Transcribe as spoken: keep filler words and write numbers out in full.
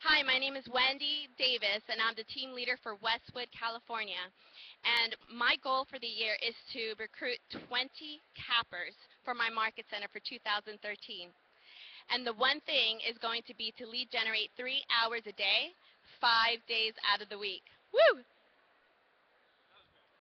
Hi, my name is Wendy Davis, and I'm the team leader for Westwood, California. And my goal for the year is to recruit twenty cappers for my market center for two thousand thirteen. And the one thing is going to be to lead generate three hours a day, five days out of the week. Woo!